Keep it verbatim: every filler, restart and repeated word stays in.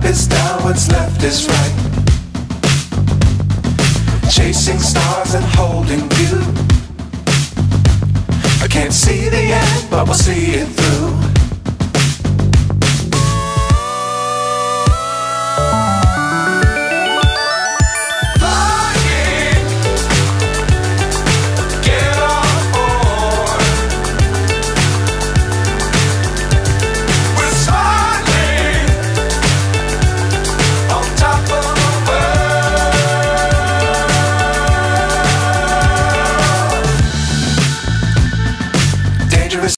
is down, what's left is right. Chasing stars and holding you. I can't see the end, but we'll see it through.